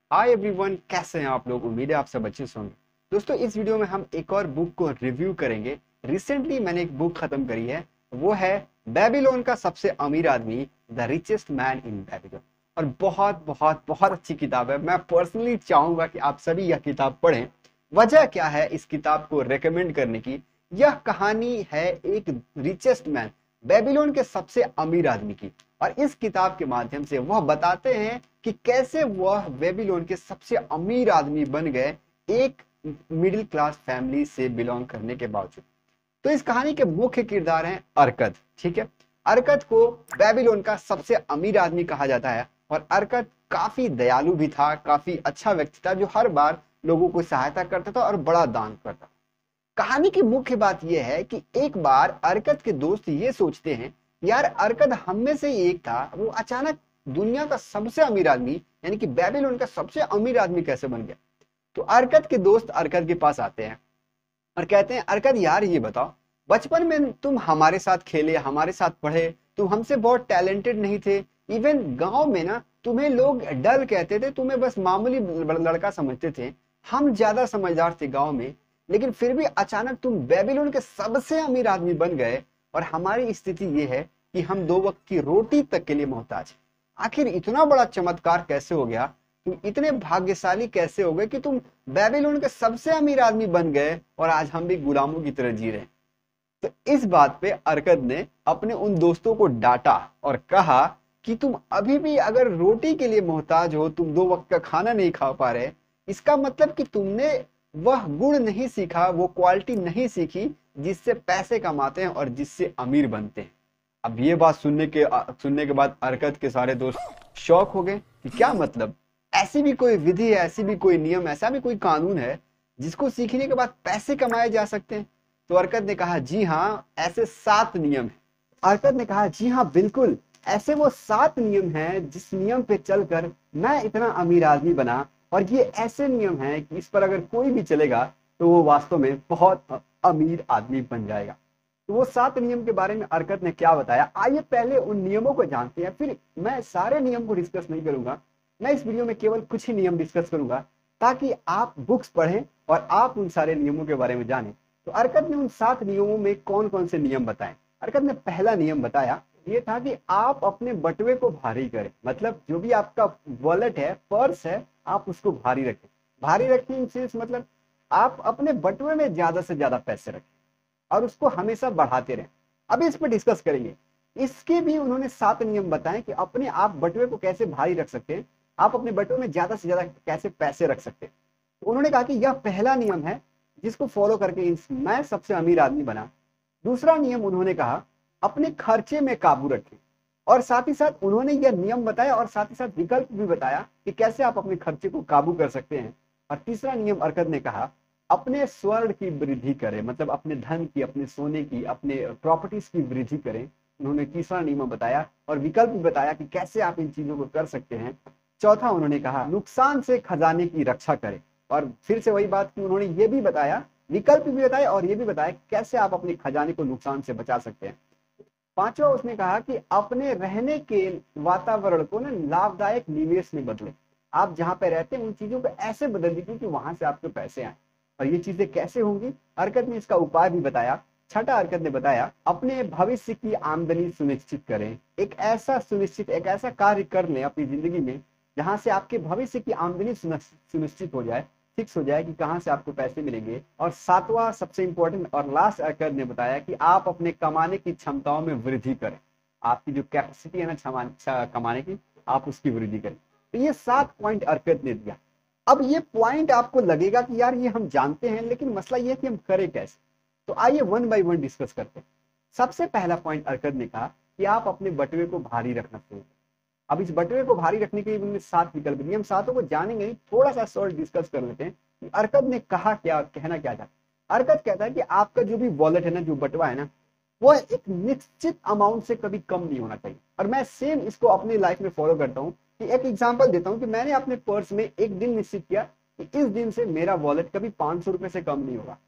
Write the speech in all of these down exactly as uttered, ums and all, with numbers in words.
Hi everyone, कैसे हैं आप लोग। उम्मीद है आप सब अच्छे से होंगे। दोस्तों, इस वीडियो में हम एक और बुक को रिव्यू करेंगे। रिसेंटली मैंने एक बुक खत्म करी है, वो है बेबीलोन का सबसे अमीर आदमी, the richest man in Babylon. और बहुत बहुत बहुत अच्छी किताब है। मैं पर्सनली चाहूंगा कि आप सभी यह किताब पढ़ें। वजह क्या है इस किताब को रेकमेंड करने की? यह कहानी है एक रिचेस्ट मैन, बेबीलोन के सबसे अमीर आदमी की। और इस किताब के माध्यम से वह बताते हैं कि कैसे वह बेबीलोन के सबसे अमीर आदमी बन गए, एक मिडिल क्लास फैमिली से बिलोंग करने के बावजूद। तो इस कहानी के मुख्य किरदार हैं अरकद। ठीक है, अरकद को बेबीलोन का सबसे अमीर आदमी कहा जाता है। और अरकद काफी दयालु भी था, काफी अच्छा व्यक्ति था, जो हर बार लोगों को सहायता करता था और बड़ा दान करता था। कहानी की मुख्य बात यह है कि एक बार अरकद के दोस्त ये सोचते हैं, यार अरकद हम में से ही एक था, वो अचानक दुनिया का सबसे अमीर आदमी यानी कि बेबीलोन का सबसे अमीर आदमी कैसे बन गया। तो अरकद के दोस्त अरकद के पास आते हैं और कहते हैं, अरकद यार ये बताओ, बचपन में तुम हमारे साथ खेले, हमारे साथ पढ़े, तुम हमसे बहुत टैलेंटेड नहीं थे। इवन गांव में ना तुम्हें लोग डल कहते थे, तुम्हें बस मामूली लड़का समझते थे। हम ज्यादा समझदार थे गांव में, लेकिन फिर भी अचानक तुम बेबीलोन के सबसे अमीर आदमी बन गए। और हमारी स्थिति ये है कि हम दो वक्त की रोटी तक के लिए मोहताज। आखिर इतना बड़ा चमत्कार कैसे हो गया? तुम इतने भाग्यशाली कैसे हो गए कि तुम बेबीलोन के सबसे अमीर आदमी बन गए और आज हम भी गुलामों की तरह जी रहे हैं। तो इस बात पे अरकद ने अपने उन दोस्तों को डांटा और कहा कि तुम अभी भी अगर रोटी के लिए मोहताज हो, तुम दो वक्त का खाना नहीं खा पा रहे, इसका मतलब कि तुमने वह गुण नहीं सीखा, वो क्वालिटी नहीं सीखी जिससे पैसे कमाते हैं और जिससे अमीर बनते हैं। अब ये बात सुनने के सुनने के बाद अरकद के सारे दोस्त शॉक हो गए कि क्या मतलब, ऐसी भी कोई विधि है, ऐसी भी कोई नियम, ऐसा भी कोई कानून है जिसको सीखने के बाद पैसे कमाए जा सकते हैं? तो अरकद ने कहा, जी हाँ, ऐसे सात नियम है। अरकद ने कहा, जी हाँ बिल्कुल, ऐसे वो सात नियम हैं जिस नियम पे चलकर मैं इतना अमीर आदमी बना। और ये ऐसे नियम हैं कि इस पर अगर कोई भी चलेगा तो वो वास्तव में बहुत अमीर आदमी बन जाएगा। तो वो सात नियम के बारे में अरकद ने क्या बताया, आइए पहले उन नियमों को जानते हैं। फिर मैं सारे नियम को डिस्कस नहीं करूंगा, मैं इस वीडियो में केवल कुछ ही नियम डिस्कस करूंगा ताकि आप बुक्स पढ़ें और आप उन सारे नियमों के बारे में जानें। तो अरकद ने उन सात नियमों में कौन कौन से नियम बताए। अरकद ने पहला नियम बताया, ये था कि आप अपने बटुए को भारी करें। मतलब जो भी आपका वॉलेट है, पर्स है, आप उसको भारी रखें। भारी रखें इन सेंस मतलब आप अपने बटुए में ज्यादा से ज्यादा पैसे रखें और उसको हमेशा बढ़ाते रहें। अभी इस पर डिस्कस करेंगे। इसके भी उन्होंने सात नियम बताए कि अपने आप बटुए को कैसे भारी रख सकते हैं, आप अपने बटुए में ज्यादा से ज्यादा कैसे पैसे रख सकते हैं। तो उन्होंने कहा कि यह पहला नियम है जिसको फॉलो करके मैं सबसे अमीर आदमी बना। दूसरा नियम उन्होंने कहा, अपने खर्चे में काबू रखें। और साथ ही साथ उन्होंने यह नियम बताया और साथ ही साथ विकल्प भी बताया कि कैसे आप अपने खर्चे को काबू कर सकते हैं। और तीसरा नियम अरकद ने कहा, अपने स्वर्ण की वृद्धि करें। मतलब अपने धन की, अपने सोने की, अपने प्रॉपर्टीज की वृद्धि करें। उन्होंने तीसरा नियम बताया और विकल्प भी बताया कि कैसे आप इन चीजों को कर सकते हैं। चौथा उन्होंने कहा, नुकसान से खजाने की रक्षा करें। और फिर से वही बात कि उन्होंने ये भी बताया, विकल्प भी बताया और ये भी बताया कैसे आप अपने खजाने को नुकसान से बचा सकते हैं। पांचवा उसने कहा कि अपने रहने के वातावरण को ना लाभदायक निवेश में बदले। आप जहां पे रहते हैं उन चीजों को ऐसे बदल दीजिए कि वहां से आपके पैसे आए। और ये चीजें कैसे होंगी, अरकद ने इसका उपाय भी बताया। छठा अरकद ने बताया, अपने भविष्य की आमदनी सुनिश्चित करें। एक ऐसा सुनिश्चित एक ऐसा कार्य कर लें अपनी जिंदगी में जहां से आपके भविष्य की आमदनी सुनिश्चित हो जाए, फिक्स हो जाए कि कहां से आपको पैसे मिलेंगे। और सातवां सबसे इंपॉर्टेंट और लास्ट अरकद ने बताया कि आप अपने कमाने की क्षमताओं में वृद्धि करें। आपकी जो कैपेसिटी है ना कमाने की, आप उसकी वृद्धि करें। तो ये सात पॉइंट अरकद ने दिया। अब ये पॉइंट आपको लगेगा कि यार ये हम जानते हैं, लेकिन मसला ये है कि हम करें कैसे। तो आइए वन बाय वन डिस्कस करते हैं। सबसे पहला पॉइंट अरकद ने कहा कि आप अपने बटुए को भारी रखना चाहिए। अब इस बटुए को भारी रखने के लिए उन्होंने सात विकल्प दिए। हम सातों को जानेंगे नहीं, थोड़ा सा शॉर्ट डिस्कस कर लेते हैं कि अरकद ने कहा क्या, कहना क्या था। अरकद कहता है कि आपका जो भी वॉलेट है ना, जो बटुआ है ना, वो एक निश्चित अमाउंट से कभी कम नहीं होना चाहिए। और मैं सेम इसको अपनी लाइफ में फॉलो करता हूँ कि एक एग्जांपल देता हूँ कि मैंने अपने पर्स में एक दिन निश्चित किया कि इस दिन से मेरा वॉलेट कभी पांच सौ रुपए से कम नहीं होगा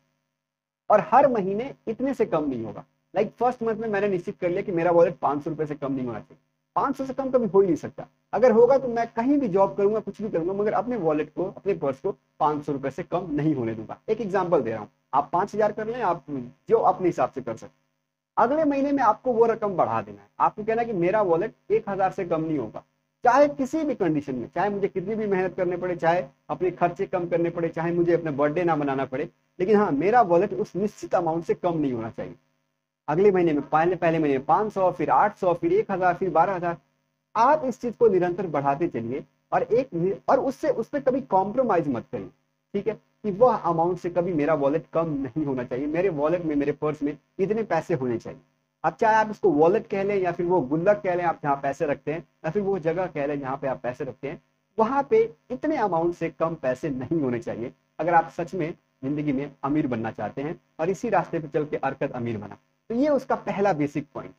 और हर महीने इतने से कम नहीं होगा। लाइक फर्स्ट मंथ में मैंने निश्चित कर लिया कि मेरा वॉलेट पांच सौ रुपए से कम नहीं होना चाहिए। पांच सौ से कम कभी हो ही नहीं सकता। अगर होगा तो मैं कहीं भी जॉब करूंगा, कुछ भी करूंगा, मगर अपने वॉलेट को, अपने पर्स को पांच सौ रुपए से कम नहीं होने दूंगा। एक एग्जाम्पल दे रहा हूँ, आप पांच हजार कर लें, आप जो अपने हिसाब से कर सकते। अगले महीने में आपको वो रकम बढ़ा देना है, आपको कहना है कि मेरा वॉलेट एक हजार से कम नहीं होगा, चाहे किसी भी कंडीशन में, चाहे मुझे कितनी भी मेहनत करने पड़े, चाहे अपने खर्चे कम करने पड़े, चाहे मुझे अपने बर्थडे ना मनाना पड़े, लेकिन हाँ, मेरा वॉलेट उस निश्चित अमाउंट से कम नहीं होना चाहिए। अगले महीने में, पहले पहले महीने में पांच सौ, फिर आठ सौ, फिर एक हजार, फिर बारह हजार। आप इस चीज को निरंतर बढ़ाते चलिए, और एक और उससे उस पर कभी कॉम्प्रोमाइज मत करिए, ठीक है, कि वह अमाउंट से कभी मेरा वॉलेट कम नहीं होना चाहिए, मेरे वॉलेट में, मेरे पर्स में इतने पैसे होने चाहिए। अब चाहे आप इसको वॉलेट कह लें, या फिर वो गुल्लक कह लें आप जहाँ पैसे रखते हैं, या फिर वो जगह कह लें जहाँ पे आप पैसे रखते हैं, वहां पे इतने अमाउंट से कम पैसे नहीं होने चाहिए, अगर आप सच में जिंदगी में अमीर बनना चाहते हैं और इसी रास्ते पे चल के अरकत अमीर बना। तो ये उसका पहला बेसिक पॉइंट।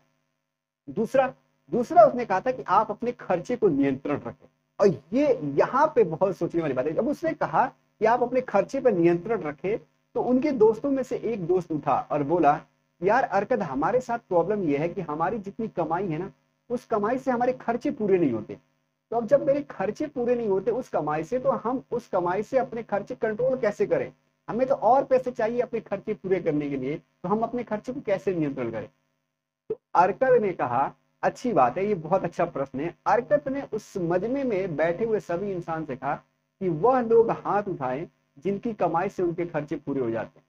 दूसरा दूसरा उसने कहा था कि आप अपने खर्चे को नियंत्रण रखें, और ये यहाँ पे बहुत सोचने वाली बात है। जब उसने कहा कि आप अपने खर्चे पर नियंत्रण रखें, तो उनके दोस्तों में से एक दोस्त उठा और बोला, यार अरकत, हमारे साथ प्रॉब्लम यह है कि हमारी जितनी कमाई है ना, उस कमाई से हमारे खर्चे पूरे नहीं होते। तो अब जब मेरे खर्चे पूरे नहीं होते उस कमाई से, तो हम उस कमाई से अपने खर्चे कंट्रोल कैसे करें? हमें तो और पैसे चाहिए अपने खर्चे पूरे करने के लिए, तो हम अपने खर्चे को कैसे नियंत्रण करें? तो अरकत ने कहा, अच्छी बात है, ये बहुत अच्छा प्रश्न है। अरकत ने उस मजमे में बैठे हुए सभी इंसान से कहा कि वह लोग हाथ उठाएं जिनकी कमाई से उनके खर्चे पूरे हो जाते हैं।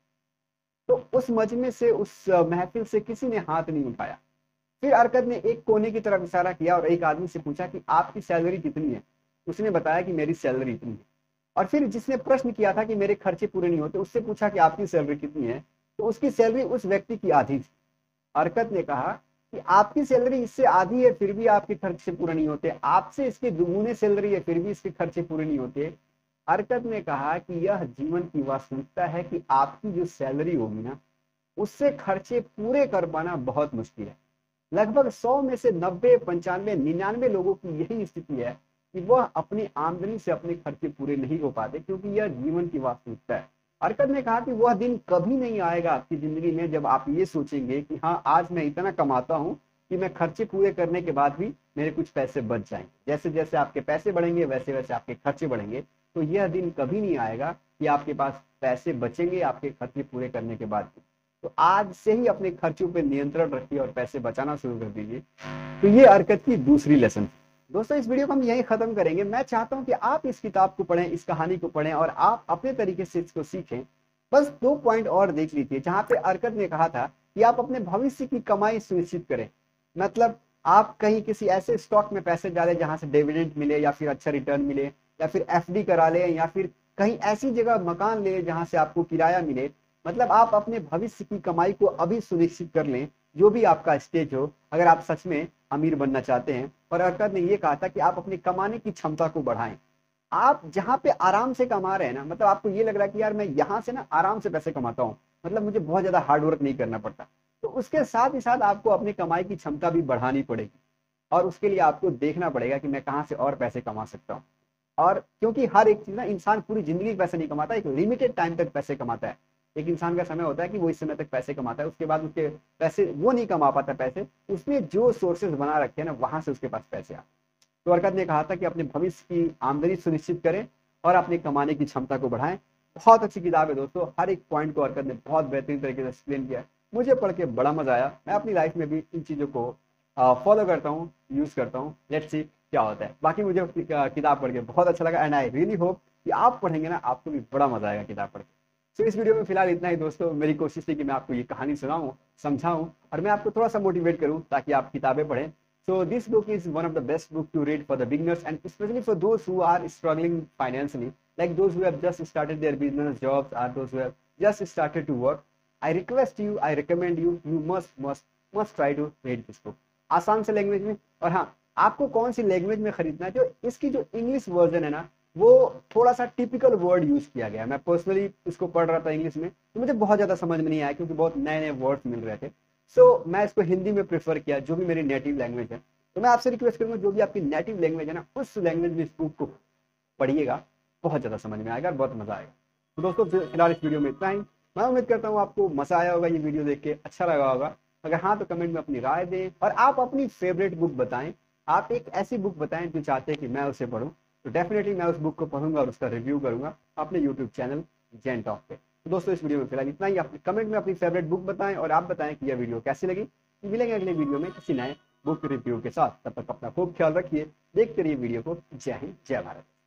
तो उस मजमे से, उस महफिल से किसी ने हाथ नहीं उठाया। फिर अरकत ने एक कोने की तरफ इशारा किया और एक आदमी से पूछा कि आपकी सैलरी कितनी है? उसने बताया कि मेरी सैलरी इतनी है। और फिर जिसने प्रश्न किया था कि मेरे खर्चे पूरे नहीं होते, उससे पूछा कि आपकी सैलरी कितनी है? तो उसकी सैलरी उस व्यक्ति की आधी थी। अरकत ने कहा कि आपकी सैलरी इससे आधी है, फिर भी आपके खर्चे पूरे नहीं होते, आपसे इसके दुगुने सैलरी है, फिर भी इसके खर्चे पूरे नहीं होते। अरकत ने कहा कि यह जीवन की वास्तविकता है कि आपकी जो सैलरी होगी ना, उससे खर्चे पूरे कर पाना बहुत मुश्किल है। लगभग सौ में से नब्बे, पंचानवे, निन्यानवे लोगों की यही स्थिति है कि वह अपनी आमदनी से अपने खर्चे पूरे नहीं हो पाते, क्योंकि यह जीवन की वास्तविकता है। अरकत ने कहा कि वह दिन कभी नहीं आएगा आपकी जिंदगी में जब आप ये सोचेंगे कि हाँ, आज मैं इतना कमाता हूँ कि मैं खर्चे पूरे करने के बाद भी मेरे कुछ पैसे बच जाएंगे। जैसे जैसे आपके पैसे बढ़ेंगे, वैसे वैसे आपके खर्चे बढ़ेंगे। तो यह दिन कभी नहीं आएगा कि आपके पास पैसे बचेंगे आपके खर्चे पूरे करने के बाद भी। तो आज से ही अपने खर्चों पर नियंत्रण रखिए और पैसे बचाना शुरू कर दीजिए। तो ये अरकत की दूसरी लेसन। दोस्तों, इस वीडियो को हम यहीं खत्म करेंगे। मैं चाहता हूं कि आप इस किताब को पढ़ें, इस कहानी को पढ़ें, और आप अपने तरीके से इसको सीखें। बस दो पॉइंट और देख लीजिए जहां पे अरकत ने कहा था कि आप अपने भविष्य की कमाई सुनिश्चित करें। मतलब आप कहीं किसी ऐसे स्टॉक में पैसे डालें जहां से डिविडेंड मिले, या फिर अच्छा रिटर्न मिले, या फिर एफडी करा लें, या फिर कहीं ऐसी जगह मकान ले जहां से आपको किराया मिले। मतलब आप अपने भविष्य की कमाई को अभी सुनिश्चित कर लें, जो भी आपका स्टेज हो, अगर आप सच में अमीर बनना चाहते हैं। और अरकत ने यह कहा था कि आप अपनी कमाने की क्षमता को बढ़ाएं। आप जहां पे आराम से कमा रहे हैं ना, मतलब आपको ये लग रहा है कि यार मैं यहाँ से ना आराम से पैसे कमाता हूँ, मतलब मुझे बहुत ज्यादा हार्डवर्क नहीं करना पड़ता, तो उसके साथ ही साथ आपको अपनी कमाई की क्षमता भी बढ़ानी पड़ेगी। और उसके लिए आपको देखना पड़ेगा कि मैं कहाँ से और पैसे कमा सकता हूँ। और क्योंकि हर एक चीज ना, इंसान पूरी जिंदगी पैसे नहीं कमाता, एक लिमिटेड टाइम तक पैसे कमाता है। एक इंसान का समय होता है कि वो इस समय तक पैसे कमाता है, उसके बाद उसके पैसे वो नहीं कमा पाता पैसे, उसने जो सोर्सेज बना रखे हैं ना, वहां से उसके पास पैसे आते। तो अरकत ने कहा था कि अपने भविष्य की आमदनी सुनिश्चित करें और अपने कमाने की क्षमता को बढ़ाएं। बहुत अच्छी किताब है दोस्तों, हर एक पॉइंट को अरकत ने बहुत बेहतरीन तरीके से एक्सप्लेन किया है। मुझे पढ़ के बड़ा मजा आया। मैं अपनी लाइफ में भी इन चीजों को फॉलो करता हूँ, यूज करता हूँ। लेट्स सी क्या होता है। बाकी मुझे किताब पढ़ के बहुत अच्छा लगा, एंड आई रियली होप कि आप पढ़ेंगे ना, आपको भी बड़ा मजा आएगा किताब पढ़ के। तो इस वीडियो में फिलहाल इतना ही दोस्तों। मेरी कोशिश थी कि मैं आपको ये कहानी सुनाऊं, समझाऊं, और मैं आपको थोड़ा सा मोटिवेट करूं ताकि आप किताबें पढ़ें। So this book is one of the best book to read for the beginners, and especially for those who are struggling financially, like those who have just started their business, jobs, or those who have just started to work. I request you, I recommend you, you must must must try to read this book. आसान से language में। और हाँ, आपको कौन सी language में खरीदना है, जो इसकी जो इंग्लिश वर्जन है ना, वो थोड़ा सा टिपिकल वर्ड यूज किया गया है। मैं पर्सनली इसको पढ़ रहा था इंग्लिश में, तो मुझे बहुत ज्यादा समझ में नहीं आया क्योंकि बहुत नए नए वर्ड्स मिल रहे थे। सो so, मैं इसको हिंदी में प्रेफर किया, जो भी मेरी नेटिव लैंग्वेज है। तो मैं आपसे रिक्वेस्ट करूंगा, जो भी आपकी नेटिव लैंग्वेज है ना, उस लैंग्वेज में इस बुक को पढ़िएगा, बहुत ज्यादा समझ में आएगा, बहुत मजा आएगा। तो दोस्तों, फिलहाल इस वीडियो में इतना ही। मैं उम्मीद करता हूँ आपको मजा आया होगा, ये वीडियो देख के अच्छा लगा होगा। अगर हाँ, तो कमेंट में अपनी राय दें, और आप अपनी फेवरेट बुक बताएं। आप एक ऐसी बुक बताएं जो चाहते हैं कि मैं उसे पढूं, तो डेफिनेटली मैं उस बुक को पढ़ूंगा और उसका रिव्यू करूंगा अपने यूट्यूब चैनल जेन टॉक पे। तो दोस्तों इस वीडियो में फिलहाल इतना ही। आप कमेंट में अपनी फेवरेट बुक बताएं और आप बताएं कि यह वीडियो कैसी लगी। मिलेंगे अगले वीडियो में किसी नए बुक रिव्यू के साथ। तब तक अपना खूब ख्याल रखिए, देखते रहिए वीडियो को। जय हिंद, जय भारत।